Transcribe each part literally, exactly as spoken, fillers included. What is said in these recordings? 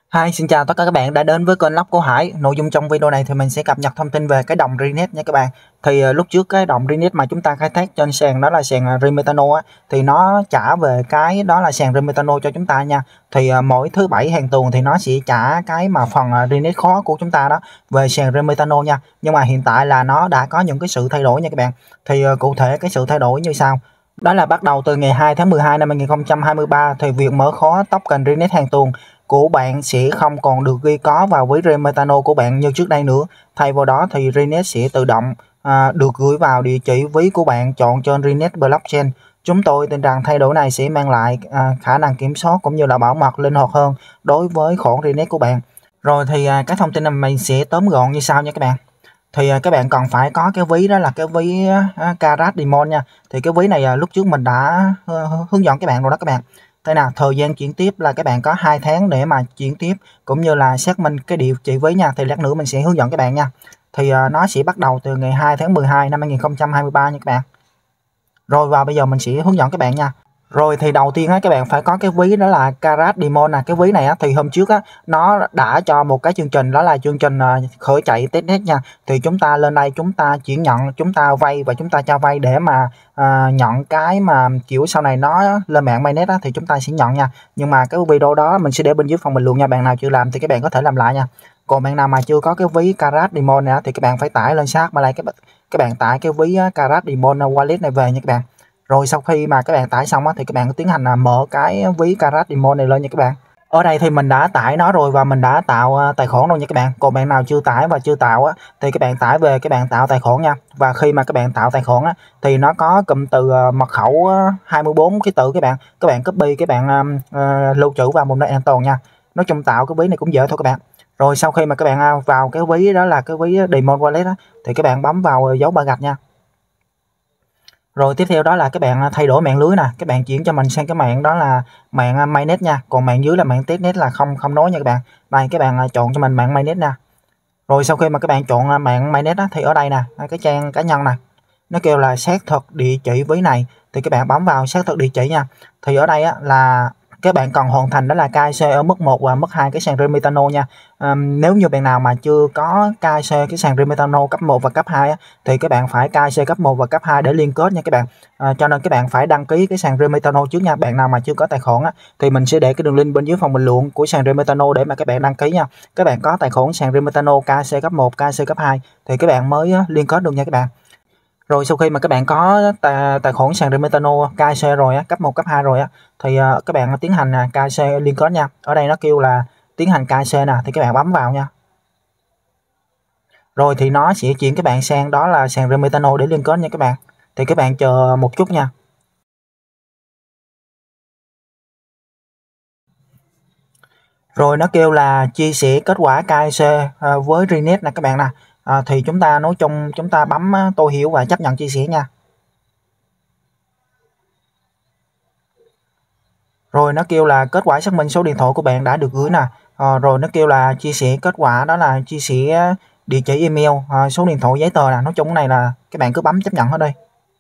Hi, xin chào tất cả các bạn đã đến với kênh Lóc của Hải. Nội dung trong video này thì mình sẽ cập nhật thông tin về cái đồng Renet nha các bạn. Thì uh, lúc trước cái đồng Renet mà chúng ta khai thác trên sàn đó là sàn uh, Remetano á, thì nó trả về cái đó là sàn Remetano cho chúng ta nha. Thì uh, mỗi thứ bảy hàng tuần thì nó sẽ trả cái mà phần uh, Renet khó của chúng ta đó về sàn Remetano nha. Nhưng mà hiện tại là nó đã có những cái sự thay đổi nha các bạn. Thì uh, cụ thể cái sự thay đổi như sau. Đó là bắt đầu từ ngày hai tháng mười hai năm hai nghìn không trăm hai mươi ba thì việc mở khóa token Renet hàng tuần của bạn sẽ không còn được ghi có vào ví Remetano của bạn như trước đây nữa. Thay vào đó thì Renet sẽ tự động à, được gửi vào địa chỉ ví của bạn chọn trên Renet Blockchain. Chúng tôi tin rằng thay đổi này sẽ mang lại à, khả năng kiểm soát cũng như là bảo mật linh hoạt hơn đối với khoản Renet của bạn. Rồi thì à, các thông tin này mình sẽ tóm gọn như sau nha các bạn. Thì à, các bạn cần phải có cái ví đó là cái ví à, Carat Diamond nha. Thì cái ví này à, lúc trước mình đã uh, hướng dẫn các bạn rồi đó các bạn. Thế nào, thời gian chuyển tiếp là các bạn có hai tháng để mà chuyển tiếp cũng như là xác minh cái địa chỉ ví nha. Thì lát nữa mình sẽ hướng dẫn các bạn nha. Thì uh, nó sẽ bắt đầu từ ngày hai tháng mười hai năm hai nghìn không trăm hai mươi ba nha các bạn. Rồi và bây giờ mình sẽ hướng dẫn các bạn nha. Rồi thì đầu tiên á các bạn phải có cái ví đó là Carat Diamond nè. Cái ví này á thì hôm trước á nó đã cho một cái chương trình đó là chương trình uh, khởi chạy testnet nha. Thì chúng ta lên đây chúng ta chuyển nhận, chúng ta vay và chúng ta cho vay để mà uh, nhận cái mà kiểu sau này nó lên mạng mainnet á thì chúng ta sẽ nhận nha. Nhưng mà cái video đó mình sẽ để bên dưới phần bình luận nha. Bạn nào chưa làm thì các bạn có thể làm lại nha. Còn bạn nào mà chưa có cái ví Carat Diamond này thì các bạn phải tải lên sát mà lại các bạn các bạn tải cái ví Carat Diamond wallet này về nha các bạn. Rồi sau khi mà các bạn tải xong á, thì các bạn tiến hành là mở cái ví Carat Diamond này lên nha các bạn. Ở đây thì mình đã tải nó rồi và mình đã tạo uh, tài khoản rồi nha các bạn. Còn bạn nào chưa tải và chưa tạo á, thì các bạn tải về các bạn tạo tài khoản nha. Và khi mà các bạn tạo tài khoản á, thì nó có cụm từ uh, mật khẩu uh, hai mươi bốn cái từ các bạn. Các bạn copy các bạn uh, uh, lưu trữ vào một nơi an toàn nha. Nói chung tạo cái ví này cũng dễ thôi các bạn. Rồi sau khi mà các bạn uh, vào cái ví đó là cái ví Diamond Wallet á, thì các bạn bấm vào dấu ba gạch nha. Rồi tiếp theo đó là các bạn thay đổi mạng lưới nè, các bạn chuyển cho mình sang cái mạng đó là mạng mainnet nha, còn mạng dưới là mạng testnet là không không nối nha các bạn. Đây các bạn chọn cho mình mạng mainnet nè. Rồi sau khi mà các bạn chọn mạng mainnet á, thì ở đây nè, cái trang cá nhân nè, nó kêu là xác thực địa chỉ ví này thì các bạn bấm vào xác thực địa chỉ nha. Thì ở đây á, là các bạn cần hoàn thành đó là ca i xê ở mức một và mức hai cái sàn Remetano nha. À, nếu như bạn nào mà chưa có ca i xê cái sàn Remetano cấp một và cấp hai á, thì các bạn phải ca i xê cấp một và cấp hai để liên kết nha các bạn. À, cho nên các bạn phải đăng ký cái sàn Remetano trước nha. Bạn nào mà chưa có tài khoản á, thì mình sẽ để cái đường link bên dưới phần bình luận của sàn Remetano để mà các bạn đăng ký nha. Các bạn có tài khoản sàn Remetano ca i xê cấp một, ca i xê cấp hai thì các bạn mới liên kết được nha các bạn. Rồi sau khi mà các bạn có tài, tài khoản sàn Remetano ca i xê rồi á, cấp một, cấp hai rồi á, thì uh, các bạn tiến hành uh, ca i xê liên kết nha. Ở đây nó kêu là tiến hành ca i xê nè, thì các bạn bấm vào nha. Rồi thì nó sẽ chuyển các bạn sang đó là sàn Remetano để liên kết nha các bạn. Thì các bạn chờ một chút nha. Rồi nó kêu là chia sẻ kết quả ca i xê uh, với Renet nè các bạn nè. Uh, thì chúng ta nói chung chúng ta bấm uh, tôi hiểu và chấp nhận chia sẻ nha. Rồi nó kêu là kết quả xác minh số điện thoại của bạn đã được gửi nè. À, rồi nó kêu là chia sẻ kết quả đó là chia sẻ địa chỉ email, à, số điện thoại, giấy tờ nè. Nói chung cái này là các bạn cứ bấm chấp nhận hết đi.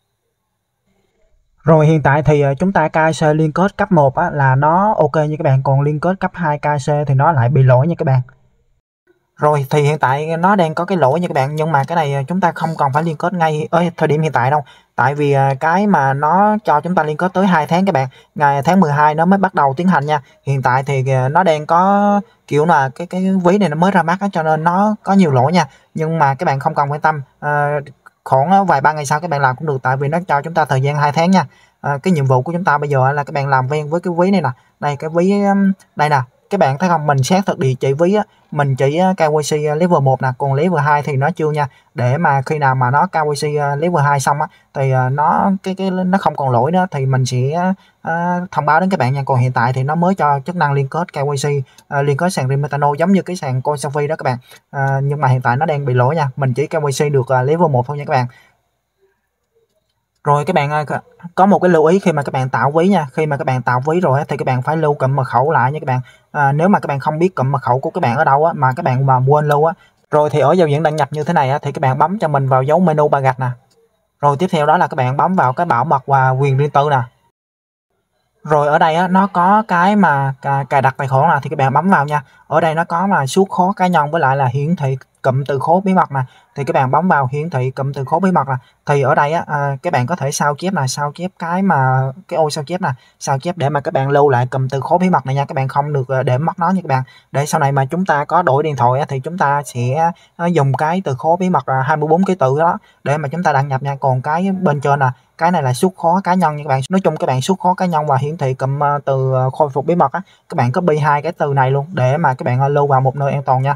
Rồi hiện tại thì chúng ta ca i xê liên kết cấp một á, là nó ok nha các bạn. Còn liên kết cấp hai ca i xê thì nó lại bị lỗi nha các bạn. Rồi thì hiện tại nó đang có cái lỗi nha các bạn, nhưng mà cái này chúng ta không cần phải liên kết ngay ở thời điểm hiện tại đâu. Tại vì cái mà nó cho chúng ta liên kết tới hai tháng các bạn, ngày tháng mười hai nó mới bắt đầu tiến hành nha. Hiện tại thì nó đang có kiểu là cái cái ví này nó mới ra mắt á, cho nên nó có nhiều lỗi nha. Nhưng mà các bạn không cần quan tâm, à, khoảng vài ba ngày sau các bạn làm cũng được, tại vì nó cho chúng ta thời gian hai tháng nha. À, cái nhiệm vụ của chúng ta bây giờ là các bạn làm quen với cái ví này nè. Đây cái ví đây nè. Các bạn thấy không, mình xác thực địa chỉ ví á, mình chỉ ca i xê level một nè, còn level hai thì nó chưa nha. Để mà khi nào mà nó ca i xê level hai xong á, thì nó cái cái nó không còn lỗi nữa thì mình sẽ uh, thông báo đến các bạn nha. Còn hiện tại thì nó mới cho chức năng liên kết ca i xê, uh, liên kết sàn Remetano giống như cái sàn Coinsurfy đó các bạn. Uh, nhưng mà hiện tại nó đang bị lỗi nha, mình chỉ ca i xê được uh, level một thôi nha các bạn. Rồi các bạn có một cái lưu ý khi mà các bạn tạo ví nha. Khi mà các bạn tạo ví rồi thì các bạn phải lưu cụm mật khẩu lại nha các bạn. À, nếu mà các bạn không biết cụm mật khẩu của các bạn ở đâu á, mà các bạn mà quên lưu á, rồi thì ở giao diện đăng nhập như thế này á, thì các bạn bấm cho mình vào dấu menu ba gạch nè. Rồi tiếp theo đó là các bạn bấm vào cái bảo mật và quyền riêng tư nè. Rồi ở đây á, nó có cái mà cà cài đặt tài khoản nào thì các bạn bấm vào nha. Ở đây nó có là suốt khóa cá nhân với lại là hiển thị cụm từ khóa bí mật nè, thì các bạn bấm vào hiển thị cụm từ khóa bí mật nè. Thì ở đây á, à, các bạn có thể sao chép là sao chép cái mà cái ô sao chép nè, sao chép để mà các bạn lưu lại cụm từ khóa bí mật này nha, các bạn không được để mất nó nha các bạn. Để sau này mà chúng ta có đổi điện thoại á, thì chúng ta sẽ dùng cái từ khóa bí mật là hai mươi bốn ký tự đó để mà chúng ta đăng nhập nha. Còn cái bên trên là cái này là xuất khóa cá nhân nha các bạn. Nói chung các bạn xuất khóa cá nhân và hiển thị cụm từ khôi phục bí mật á, các bạn copy hai cái từ này luôn để mà các bạn lưu vào một nơi an toàn nha.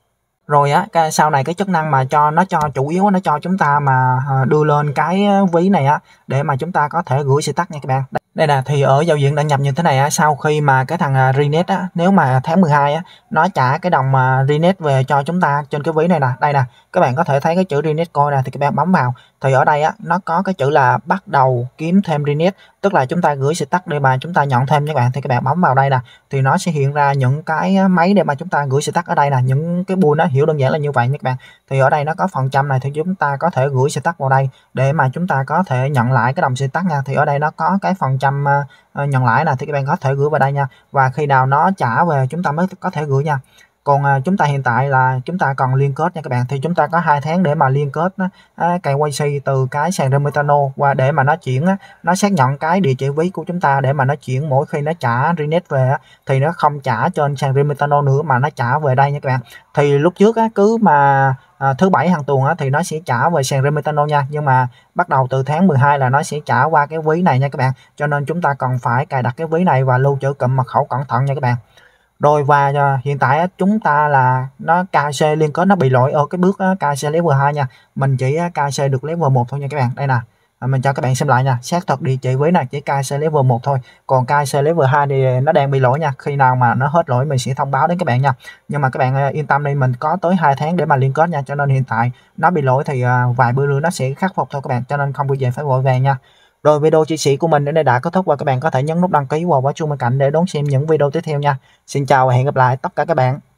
Rồi á, cái sau này cái chức năng mà cho nó cho chủ yếu nó cho chúng ta mà đưa lên cái ví này á để mà chúng ta có thể gửi status nha các bạn. Đây nè, thì ở giao diện đăng nhập như thế này á, sau khi mà cái thằng Renet á, nếu mà tháng mười hai á nó trả cái đồng mà Renet về cho chúng ta trên cái ví này nè, đây nè, các bạn có thể thấy cái chữ Renet Coin nè, thì các bạn bấm vào thì ở đây á nó có cái chữ là bắt đầu kiếm thêm Renet, tức là chúng ta gửi status để mà chúng ta nhận thêm nha các bạn. Thì các bạn bấm vào đây nè thì nó sẽ hiện ra những cái máy để mà chúng ta gửi status ở đây nè, những cái bull nó hiểu đơn giản là như vậy nha các bạn. Thì ở đây nó có phần trăm này thì chúng ta có thể gửi status vào đây để mà chúng ta có thể nhận lại cái đồng status nha. Thì ở đây nó có cái phần trăm uh, nhận lãi nè, thì các bạn có thể gửi vào đây nha, và khi nào nó trả về chúng ta mới có thể gửi nha. Còn uh, chúng ta hiện tại là chúng ta còn liên kết nha các bạn, thì chúng ta có hai tháng để mà liên kết uh, cái ca i xê từ cái sàn Remitano và để mà nó chuyển uh, nó xác nhận cái địa chỉ ví của chúng ta để mà nó chuyển mỗi khi nó trả Renet về uh, thì nó không trả trên sàn Remitano nữa mà nó trả về đây nha các bạn. Thì lúc trước uh, cứ mà À, thứ bảy hàng tuần á, thì nó sẽ trả về sàn Remitano nha, nhưng mà bắt đầu từ tháng mười hai là nó sẽ trả qua cái ví này nha các bạn. Cho nên chúng ta cần phải cài đặt cái ví này và lưu trữ cụm mật khẩu cẩn thận nha các bạn. Rồi và uh, hiện tại á, chúng ta là nó ca xê liên kết nó bị lỗi ở cái bước uh, ca xê level hai nha. Mình chỉ uh, ca xê được level một thôi nha các bạn. Đây nè, à, mình cho các bạn xem lại nha, xác thực địa chỉ ví này chỉ ca xê level một thôi, còn ca xê level hai thì nó đang bị lỗi nha. Khi nào mà nó hết lỗi mình sẽ thông báo đến các bạn nha. Nhưng mà các bạn uh, yên tâm đi, mình có tới hai tháng để mà liên kết nha, cho nên hiện tại nó bị lỗi thì uh, vài bữa nữa nó sẽ khắc phục thôi các bạn, cho nên không bao giờ phải vội vàng nha. Rồi video chia sẻ của mình đến đây đã kết thúc và các bạn có thể nhấn nút đăng ký và bấm chuông bên cạnh để đón xem những video tiếp theo nha. Xin chào và hẹn gặp lại tất cả các bạn.